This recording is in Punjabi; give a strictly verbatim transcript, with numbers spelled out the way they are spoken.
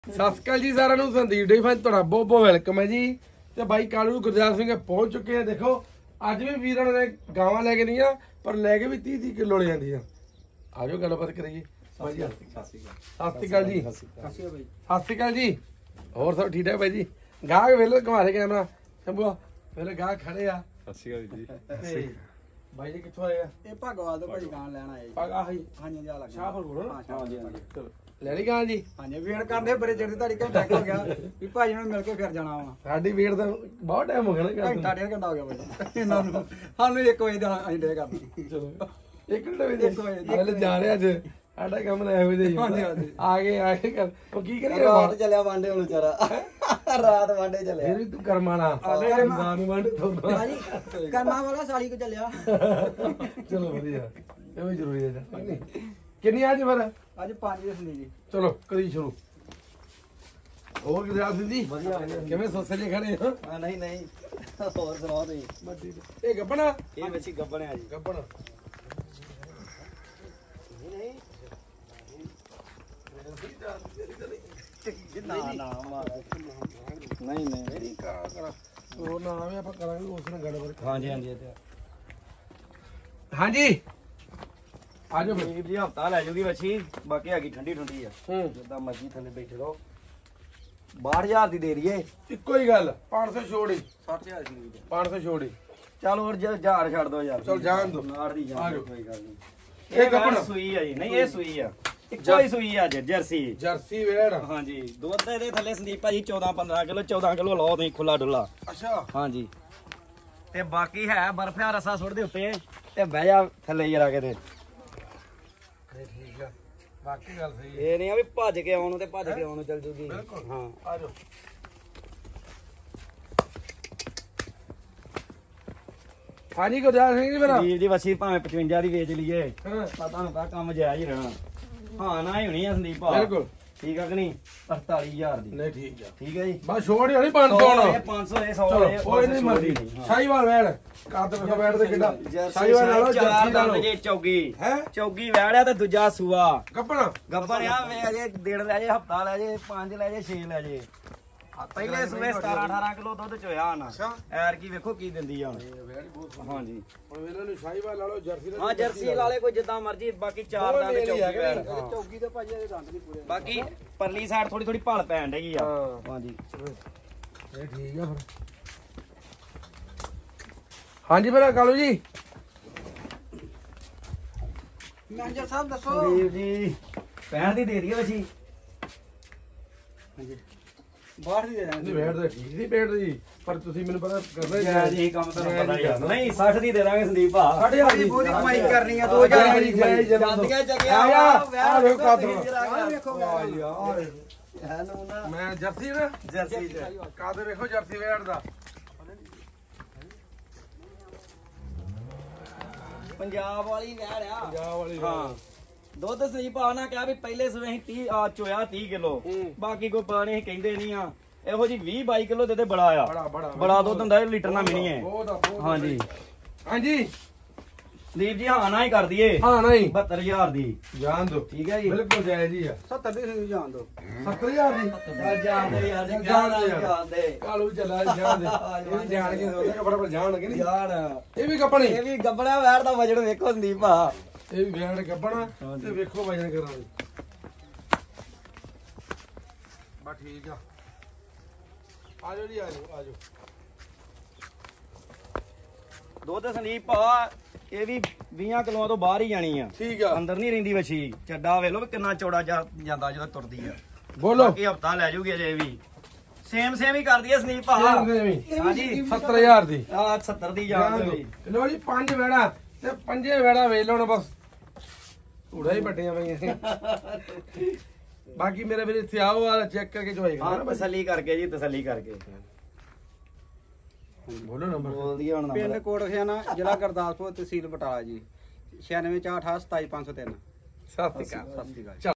ਸਤਿ ਸ਼੍ਰੀ ਅਕਾਲ ਜੀ ਸਾਰਿਆਂ ਨੂੰ। ਸੰਦੀਪ ਡੇਅਰੀ ਫਾਰਮ ਤੁਹਾਡਾ ਬਹੁਤ ਬਹੁਤ ਵੈਲਕਮ ਹੈ ਜੀ। ਤੇ ਬਾਈ ਕਾਲੂ ਗੁਰਦਾਸ ਸਿੰਘ ਪਹੁੰਚ ਚੁੱਕੇ ਆ। ਦੇਖੋ ਅੱਜ ਵੀ ਵੀਰਾਂ ਨੇ ਗਾਵਾਂ ਲੈ ਕੇ ਨਹੀਂ ਆ, ਪਰ ਲੈ ਕੇ ਵੀ ਤੀਹ ਤੀਹ ਕਿਲੋ ਲੈ ਜਾਂਦੀਆਂ। ਆਜੋ ਗੱਲਬਾਤ ਕਰੀਏ। ਸਤਿ ਸ਼੍ਰੀ ਅਕਾਲ ਜੀ। ਸਤਿ ਸ਼੍ਰੀ ਅਕਾਲ ਜੀ। ਹੋਰ ਸਭ ਠੀਕ ਠਾਕ ਬਾਈ ਜੀ? ਗਾਹਕ ਵੇਲੇ ਘੁਮਾ ਦੇ ਕੈਮਰਾ ਸ਼ੰਭੂ ਵੇਲੇ ਗਾਹਕ ਖੜੇ ਆ। ਸਤਿ ਸ਼੍ਰੀ ਅਕਾਲ ਜੀ। ਬਾਈ ਜੀ ਕਿੱਥੋਂ ਆਏ ਆ? ਇਹ ਭਗਵਾਲ ਤੋਂ ਭਾਈ ਗਾਂ ਲੈਣ ਆਏ ਜੀ। ਪਗਾ ਹੀ ਹਾਂਜੀ ਜਾ ਲੱਗ ਸ਼ਾਹਪੁਰ ਕੋਲ ਨਾ? ਹਾਂਜੀ ਹਾਂਜੀ ਚਲੋ ਲੈਣੀ ਗਾਂ ਜੀ। ਹਾਂਜੀ ਵੇਟ ਕਰਦੇ ਬੜੇ ਚਿਰ ਦੀ ਤੁਹਾਡੀ ਘੰਟਾ ਹੋ ਗਿਆ ਵੀ ਭਾਜੀ ਨੂੰ ਮਿਲ ਕੇ ਫਿਰ ਜਾਣਾ ਵਾ। ਸਾਡੀ ਵੇਟ ਤਾਂ ਬਹੁਤ ਟਾਈਮ ਹੋ ਗਿਆ ਨਾ। ਘੰਟਾ ਡੇਢ ਘੰਟਾ ਹੋ ਗਿਆ ਭਾਈ ਇਹਨਾਂ ਨੂੰ। ਸਾਨੂੰ ਇੱਕ ਵਜੇ ਦਾ ਅਸੀਂ ਡੇ ਕਰਨਾ। ਚਲੋ ਇੱਕ ਘੰਟੇ ਵਿੱਚ ਪਹਿਲੇ ਜਾ ਰਹੇ ਅੱਜ ਸਾਡਾ ਕੰਮ ਨਾ ਇਹੋ ਜਿਹਾ ਹੀ ਆ ਗਏ ਆ ਕੇ ਕਰ ਉਹ ਕੀ ਕਰੀਏ। ਰਾਤ ਚੱਲਿਆ ਵਾਂਡੇ ਹੁਣ ਵਿਚਾਰਾ ਰਾਤ ਵਾਂਡੇ ਚੱਲਿਆ। ਫਿਰ ਵੀ ਤੂੰ ਕਰਮਾਣਾ ਗਾਂ ਨੂੰ ਵਾਂਡੇ ਤੋਂ ਭਾਜੀ ਕਰਮਾ ਵਾਲਾ ਸਾਲੀ ਕੋ ਚੱਲਿਆ। ਚਲੋ ਵਧੀਆ ਇਹ ਵੀ ਜ਼ਰੂਰੀ ਹੈ ਜੀ। ਕਿੰਨੀ ਅੱਜ ਫਿਰ? ਅੱਜ ਪੰਜ ਦੇ ਸੰਦੀ ਜੀ। ਚਲੋ ਕਰੀ ਸ਼ੁਰੂ। ਹੋਰ ਕਿਦਾਂ ਆ ਸਿੰਦੀ? ਵਧੀਆ ਕਿਵੇਂ ਸੋਸੇ ਜੇ ਖੜੇ ਹੋ? ਹਾਂ ਨਹੀਂ ਨਹੀਂ ਹੋਰ ਸੁਣਾਓ ਤੁਸੀਂ। ਇਹ ਗੱਬਣਾ ਇਹ ਵਿੱਚ ਗੱਬਣ ਆ ਜੀ। ਗੱਬਣ ਨਾ ਨਾ ਨਹੀਂ ਨਹੀਂ ਨਹੀਂ ਕਰਾ ਕਰਾ ਉਹ ਨਾ ਆਵੇ ਆਪਾਂ ਕਰਾਂਗੇ ਉਸ ਨਾਲ ਗੱਲਬਾਤ। ਹਾਂਜੀ ਹਾਂਜੀ ਹਾਂਜੀ ਆਜੋ ਫਿਰ। ਵੀਰ ਜੀ ਹਫਤਾ ਲੈ ਜੂਗੀ ਵੱਛੀ, ਬਾਕੀ ਹੈਗੀ ਠੰਡੀ ਠੰਡੀ ਆ। ਹੂੰ ਜਿੱਦਾਂ ਮਰਜੀ ਥੱਲੇ ਬੈਠੇ ਰਹੋ। ਬਾਹਠ ਹਜ਼ਾਰ ਦੀ ਦੇ ਰਹੀਏ। ਇੱਕੋ ਹੀ ਗੱਲ ਪੰਜ ਸੌ ਛੋੜੀ ਸੱਠ ਹਜ਼ਾਰ ਦੀ ਦੇ। ਪੰਜ ਸੌ ਛੋੜੀ। ਚੱਲ ਹੋਰ ਜੇ ਹਜ਼ਾਰ ਛੱਡ ਦੋ ਯਾਰ। ਚੱਲ ਜਾਣ ਦੋ। ਨਾੜ ਦੀ ਆ ਜਾਣ ਜਾਓ। ਕੋਈ ਗੱਲ ਨਹੀਂ। ਇਹ ਇਹ ਗੱਭਣ ਗੱਪਣ ਸੂਈ ਆ ਜੀ। ਨਹੀਂ ਇਹ ਸੂਈ ਆ, ਇੱਕੋ ਹੀ ਸੂਈ ਆ ਜੀ ਜਰਸੀ। ਜਰਸੀ ਵੇੜ। ਹਾਂਜੀ ਦੁੱਧ ਇਹਦੇ ਥੱਲੇ ਸੰਦੀਪ ਭਾਜੀ ਚੌਦਾਂ ਪੰਦਰਾਂ ਕਿਲੋ ਚੌਦਾਂ ਕਿਲੋ ਲਾਓ ਤੁਸੀਂ ਖੁੱਲਾ ਡੁੱਲਾ। ਅੱਛਾ ਹਾਂਜੀ ਤੇ ਬਾਕੀ ਹੈ ਬਰਫਿਆ ਰਸਾ ਸੁੱਟ ਦੇ ਉੱਤੇ ਤੇ ਬਹਿ ਜਾ ਥੱਲੇ ਜਰਾ ਕੇ ਤੇ। ਠੀਕ ਆ ਬਾਕੀ ਗੱਲ ਸਹੀ ਹੈ। ਇਹ ਨਹੀਂ ਆ ਵੀ ਭੱਜ ਕੇ ਆਉਣ ਨੂੰ ਤੇ ਭੱਜ ਕੇ ਆਉਣ ਨੂੰ ਚੱਲ ਜੂਗੀ। ਬਿਲਕੁਲ ਹਾਂ ਆਜੋ। ਹਾਂਜੀ ਗੁਰਦਾਸ ਸਿੰਘ ਜੀ ਮੇਰਾ ਵੀਰ ਦੀ ਵੱਛੀ ਭਾਵੇਂ ਪਚਵੰਜਾ ਦੀ ਵੇਚ ਲਈਏ ਹਾਂ ਤਾਂ ਤੁਹਾਨੂੰ ਕਹਾ ਕੰਮ ਜਾਇਜ਼ ਹੀ ਰਹਿਣਾ। ਹਾਂ ਨਾ ਹੀ ਹੋਣੀ ਆ ਸੰਦੀਪ ਭਾ। ਬਿਲਕੁਲ ਠੀਕ ਆ ਕਿ ਨਹੀਂ? ਅੜਤਾਲੀ ਹਜ਼ਾਰ ਦੀ। ਨਹੀਂ ਠੀਕ ਆ। ਠੀਕ ਹੈ ਜੀ। ਬਸ ਛੋੜ ਹੀ ਹੋਣੀ ਪੰਜ ਸੌ ਹੁਣ। ਪੰਜ ਸੌ ਇਹ ਸੌ ਚਲੋ ਇਹ ਕੋਈ ਨਹੀਂ ਮਰਜ਼ੀ। ਸ਼ਾਹੀਵਾਲ ਵੈੜ ਕਾਦ ਵੇਖੋ ਵੈੜ ਤੇ ਕਿੱਡਾ ਸ਼ਾਹੀਵਾਲ ਨਾਲੋਂ ਜਰਸੀ ਨਾਲੋਂ ਜੇ ਚੌਗੀ ਹੈ ਚੌਗੀ ਵੈੜਿਆ ਤੇ ਦੂਜਾ ਸੂਆ ਕੱਪਣਾ ਗੱਬਰ ਆ ਵੇ ਅਜੇ ਡੇਢ ਲੈ ਜੇ ਹਫਤਾ ਲੈ ਜੇ ਪੰਜ ਲੈ ਜੇ ਛੇ ਲੈ ਜੇ। ਪਹਿਲੇ ਸੂਏ ਸਤਾਰਾਂ ਅਠਾਰਾਂ ਕਿਲੋ ਦੁੱਧ ਚੋਇਆ ਨਾ। ਐਰ ਕੀ ਵੇਖੋ ਕੀ ਦਿੰਦੀ ਆ ਹੁਣ। ਵੈੜ ਬਹੁਤ ਸੋਹਣੀ। ਹਾਂਜੀ ਹੁਣ ਇਹਨਾਂ ਨੂੰ ਸ਼ਾਹੀਵਾਲ ਨਾਲੋਂ ਜਰਸੀ ਹਾਂ ਜਰਸੀ ਵਾਲੇ ਕੋਈ ਜਿੱਦਾਂ ਮਰਜੀ। ਬਾਕੀ ਚਾਰ ਦੰਦ ਚੌਗੀ ਵੈੜ। ਚੌਗੀ ਤੇ ਭਾਜੀ ਇਹਦੇ ਦੰਦ ਨਹੀਂ ਪੂਰੇ। ਬਾਕੀ ਪਰਲੀ ਸਾਈਡ ਥੋੜੀ ਥੋੜੀ ਭਲ ਪੈਣ ਡਈ ਆ। ਹਾਂਜੀ ਇਹ ਠੀਕ ਆ ਫਿਰ। ਹਾਂਜੀ ਮੇਰਾ ਕਾਲੂ ਜੀ। ਮੈਨੇਜਰ ਸਾਹਿਬ ਦੱਸੋ। ਵੀਰ ਜੀ ਪੈਣ ਦੀ ਦੇ ਦਈਏ ਵਜੀ। ਹਾਂਜੀ ਬਾਹਰ ਦੀ ਦੇ ਦਾਂਗੇ। ਨਹੀਂ ਵੈੜ ਤਾਂ ਠੀਕ ਸੀ ਵੈੜ ਦੀ, ਪਰ ਤੁਸੀਂ ਮੈਨੂੰ ਪਤਾ ਕਰਨਾ ਹੀ ਯਾਰ ਜੀ ਕੰਮ ਤੁਹਾਨੂੰ ਪਤਾ ਹੀ ਆ। ਨਹੀਂ ਸੱਠ ਦੀ ਦੇ ਦਾਂਗੇ ਸੰਦੀਪ ਭਾ। ਸਾਢੇ ਹਜ਼ਾਰ ਦੀ ਪੂਰੀ ਕਮਾਈ ਕਰਨੀ ਆ। ਦੋ ਹਜ਼ਾਰ ਦੀ ਜਾਂਦੀਆਂ ਚੱਲਿਆ ਆ ਵੇਖੋ ਕਾਦਰ। ਆ ਵੇਖੋ ਯਾਰ ਹੈ ਨਾ ਮੈਂ ਜਰਸੀ ਨਾ ਜਰਸੀ ਚ ਕਾਦਰ ਵੇਖੋ ਜਰਸੀ ਵੈੜ ਦਾ। ਪੰਜਾਬ ਵਾਲੀ ਵੈੜ ਆ। ਪੰਜਾਬ ਵਾਲੀ ਹਾਂ ਦੁੱਧ ਸੰਦੀਪ ਭਾ ਨਾ ਕਿਹਾ ਵੀ ਪਹਿਲੇ ਸਵੇ ਅਸੀਂ ਤੀਹ ਆ ਚੋਇਆ ਤੀਹ ਕਿਲੋ। ਬਾਕੀ ਕੋਈ ਪਤਾ ਨਹੀਂ ਕਹਿੰਦੇ ਨਹੀਂ ਆ। ਇਹੋ ਜੀ ਵੀਹ ਬਾਈ ਕਿਲੋ ਦੇ ਤੇ ਬੜਾ ਆ। ਬੜਾ ਬੜਾ ਬੜਾ ਦੁੱਧ ਹੁੰਦਾ ਲੀਟਰ ਨਾ ਮਿਣੀ ਹੈ। ਬਹੁਤ ਆ ਬਹੁਤ। ਹਾਂਜੀ ਹਾਂਜੀ ਸੰਦੀਪ ਜੀ ਹਾਂ ਨਾ ਹੀ ਕਰ ਦਈਏ। ਹਾਂ ਨਹੀਂ ਬਹੱਤਰ ਹਜ਼ਾਰ ਦੀ ਜਾਣ ਦੋ। ਠੀਕ ਹੈ ਜੀ। ਬਿਲਕੁਲ ਜਾਇਜ਼ ਹੀ ਆ। ਸੱਤਰ ਦੀ ਜਾਣ ਦੋ। ਸੱਤਰ ਹਜ਼ਾਰ ਦੀ ਜਾਣ ਦੇ ਯਾਰ ਜਾਣ ਜਾਣ ਦੇ ਦੇ ਜਾਣ ਦੇ। ਕਾਲੂ ਚੱਲਾ ਜਾਣ ਦੇ। ਇਹ ਵੀ ਜਾਣ ਕੇ ਸੋਚਦਾ ਕਿ ਫਟਾਫਟ ਜਾਣ ਲੱਗੇ ਨਹੀਂ। ਜਾਣ ਇਹ ਵੀ ਕੱਪਣੀ। ਇਹ ਵੀ ਗੱਬੜਾ ਵੈੜ ਦਾ ਵਜਣ ਵੇਖੋ ਸੰਦੀਪ ਭਾ। ਇਹ ਵੀ ਵੈੜ ਕੱਪਣਾ ਤੇ ਵੇਖੋ ਵਜਨ ਕਰਾਂਗੇ। ਬਾ ਠੀਕ ਆ। ਆਜੋ ਜੀ ਆਜੋ ਆਜੋ। ਦੁੱਧ ਸੰਦੀਪ ਭਾ ਇਹ ਵੀ ਵੀਹ ਕਿਲੋਆਂ ਤੋਂ ਬਾਹਰ ਹੀ ਜਾਣੀ ਆ। ਠੀਕ ਆ। ਅੰਦਰ ਨਹੀਂ ਰਹਿੰਦੀ ਵੱਛੀ। ਚੱਡਾ ਵੇਖ ਲੋ ਵੀ ਕਿੰਨਾ ਚੌੜਾ ਜਾਂਦਾ ਜਦੋਂ ਤੁਰਦੀ ਆ। ਬੋਲੋ। ਬਾਕੀ ਹਫਤਾ ਲੈ ਜੂਗੀ ਅਜੇ ਵੀ। ਸੇਮ ਸੇਮ ਹੀ ਕਰਦੀ ਆ ਸੰਦੀਪ ਭਾ। ਹਾਂਜੀ ਸੱਤਰ ਹਜ਼ਾਰ ਦੀ ਆ ਸੱਤਰ ਦੀ ਜਾਣ ਦੇ। ਲੋ ਜੀ ਪੰਜ ਵੈੜਾ ਤੇ ਪੰਜੇ ਵੈੜਾ ਵੇਚ ਲਓ ਬਸ। ਧੂੜਾ ਹੀ ਵੱਡੀਆਂ ਪਈਆਂ। ਬਾਕੀ ਮੇਰੇ ਵੀਰ ਇੱਥੇ ਆਓ ਆ ਚੈੱਕ ਕਰਕੇ ਚੋਏਗਾ। ਹਾਂ ਤਸੱਲੀ ਕਰਕੇ ਜੀ ਤਸੱਲੀ ਕਰਕੇ। ਬੋਲੋ ਨੰਬਰ। ਬੋਲਦੀ ਆ ਹੁਣ ਪਿੰਡ ਕੋਟਖਿਆਣਾ ਜ਼ਿਲ੍ਹਾ ਗੁਰਦਾਸਪੁਰ ਤਹਿਸੀਲ ਬਟਾਲਾ ਜੀ ਛਿਆਨਵੇਂ ਚਾਰ ਅਠਾਹਠ ਸਤਾਈ ਪੰਜ ਸੌ ਤਿੰਨ। ਸਤਿ ਸ਼੍ਰੀ ਅਕਾਲ। ਸਤਿ ਸ਼੍ਰੀ ਅਕਾਲ।